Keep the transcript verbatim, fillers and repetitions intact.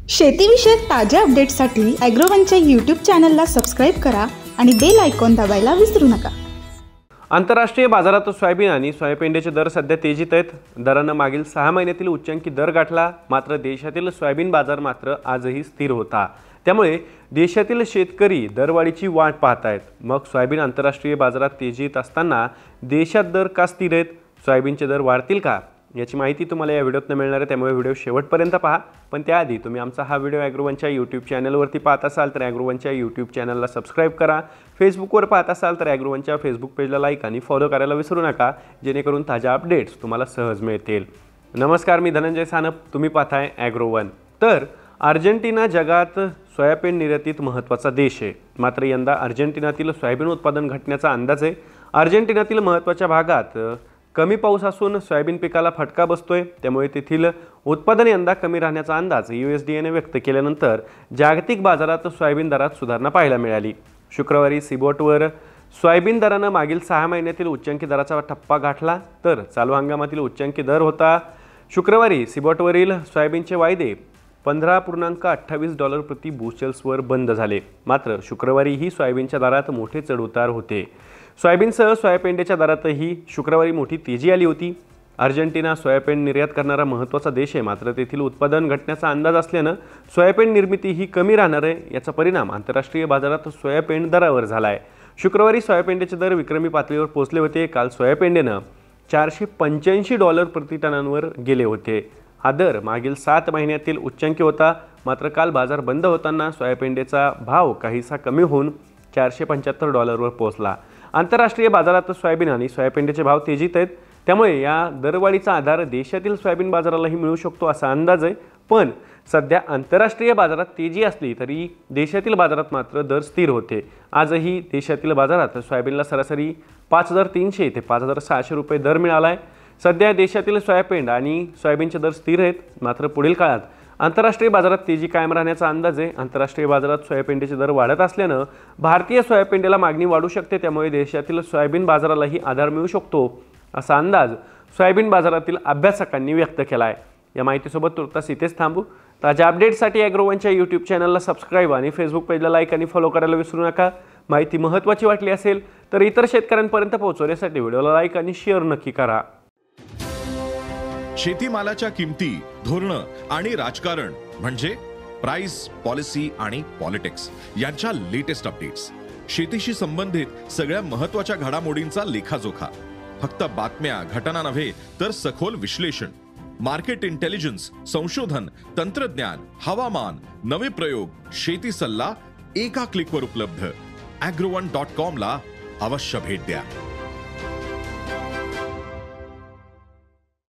शेतीविषयक ताज्या अपडेट्ससाठी ॲग्रोवनच्या यूट्यूब चॅनलला सबस्क्राईब करा आणि बेल आयकॉन दाबायला विसरू नका। आंतरराष्ट्रीय बाजारात सोयाबीन आणि सोयापेंड्याचे दर सध्या तेजीत आहेत। दरानं मागील सहा महिन्यातील उच्चांकी दर गाठला, मात्र देशातील सोयाबीन बाजार मात्र आजही स्थिर होता। त्यामुळे देशातील शेतकरी दरवाढीची वाट पाहत आहेत। मग सोयाबीन आंतरराष्ट्रीय बाजारात तेजीत असताना देशात दर का स्थिर आहेत? सोयाबीनचे दर वाढतील का? याची माहिती तुम्हाला या व्हिडिओतून मिळणार आहे, त्यामुळे व्हिडिओ शेवटपर्यंत पहा। पण त्याआधी तुम्ही आमचा हा व्हिडिओ ॲग्रोवनच्या यूट्यूब चॅनलवरती पाहत असाल तर ॲग्रोवनच्या यूट्यूब चॅनलला सबस्क्राईब करा। फेसबुकवर पाहत असाल तर ॲग्रोवनच्या फेसबुक पेजला लाईक आणि फॉलो करायला विसरू नका, जेणेकरून ताज्या अपडेट्स तुम्हाला सहज मिळतील। नमस्कार, मी धनंजय सानप, तुम्ही पाहताय ॲग्रोवन। तर अर्जेंटिना जगात सोयाबीन निर्यातीत महत्त्वाचा देश आहे, मात्र यंदा अर्जेंटिनातील सोयाबीन उत्पादन घटण्याचा अंदाज आहे। अर्जेंटिनातील महत्त्वाच्या भागात कमी पाऊस असून सोयाबीन पिकाला फटका बसतोय, त्यामुळे तेथील उत्पादन यंदा कमी राहण्याचा अंदाज यूएसडीएने व्यक्त केल्यानंतर जागतिक बाजारात सोयाबीन दरात सुधारणा पाहायला मिळाली। शुक्रवारी सिबॉटवर सोयाबीन दरानं मागील सहा महिन्यातील उच्चांकी दराचा टप्पा गाठला, तर चालू हंगामातील उच्चांकी दर होता। शुक्रवारी सिबॉटवरील सोयाबीनचे वायदे पंधरा पूर्णांक अठ्ठावीस डॉलर प्रति बुशेल्सवर बंद झाले, मात्र शुक्रवारीही सोयाबीनच्या दरात मोठे चढउतार होते। सोयाबीनसह सोयापेंड्याच्या दरातही शुक्रवारी मोठी तेजी आली होती। अर्जेंटिना सोयाबीन निर्यात करणारा महत्त्वाचा देश आहे, मात्र तेथील उत्पादन घटण्याचा अंदाज असल्यानं सोयाबीन निर्मिती ही कमी राहणार आहे। याचा परिणाम आंतरराष्ट्रीय बाजारात सोयाबीन दरावर झाला आहे। शुक्रवारी सोयापेंड्याचे दर विक्रमी पातळीवर पोहोचले होते। काल सोयापेंड्यानं चारशे पंच्याऐंशी डॉलर प्रति टनांवर गेले होते। हा दर मागील सात महिन्यातील उच्चांकी होता, मात्र काल बाजार बंद होताना सोयापेंड्याचा भाव काहीसा कमी होऊन चारशे पंच्याहत्तर डॉलरवर पोहोचला। आंतरराष्ट्रीय बाजारात सोयाबीन आणि सोयापेंड्याचे भाव तेजीत आहेत, त्यामुळे या दरवाढीचा आधार देशातील सोयाबीन बाजारालाही मिळू शकतो असा अंदाज आहे। पण सध्या आंतरराष्ट्रीय बाजारात तेजी असली तरी देशातील बाजारात मात्र दर स्थिर होते। आजही देशातील बाजारात सोयाबीनला सरासरी पाच हजार तीनशे ते पाच हजार सहाशे रुपये दर मिळाला आहे। सध्या देशातील सोयापेंड आणि सोयाबीनचे दर स्थिर आहेत, मात्र पुढील काळात आंतरराष्ट्रीय बाजारात तेजी कायम राहण्याचा अंदाज आहे। आंतरराष्ट्रीय बाजारात सोयापेंड्याचे दर वाढत असल्यानं भारतीय सोयापेंड्याला मागणी वाढू शकते, त्यामुळे देशातील सोयाबीन बाजारालाही आधार मिळू शकतो असा अंदाज सोयाबीन बाजारातील अभ्यासकांनी व्यक्त केला आहे। या माहितीसोबत तुर्तास इथेच थांबू। ताज्या अपडेट्ससाठी ॲग्रोवनच्या यूट्यूब चॅनलला सबस्क्राईब आणि फेसबुक पेजला लाईक आणि फॉलो करायला विसरू नका। माहिती महत्त्वाची वाटली असेल तर इतर शेतकऱ्यांपर्यंत पोहोचवण्यासाठी व्हिडिओला लाईक आणि शेअर नक्की करा। शेतीमालाच्या किमती, धोरणं आणि राजकारण म्हणजे प्राइस, पॉलिसी आणि पॉलिटिक्स यांच्या लेटेस्ट अपडेट्स, शेतीशी संबंधित सगळ्या महत्त्वाच्या घडामोडींचा लेखाजोखा, फक्त बातम्या, घटना नव्हे तर सखोल विश्लेषण, मार्केट इंटेलिजन्स, संशोधन, तंत्रज्ञान, हवामान, नवे प्रयोग, शेती सल्ला एका क्लिकवर उपलब्ध। ॲग्रोवन डॉट कॉम ला अवश्य भेट द्या।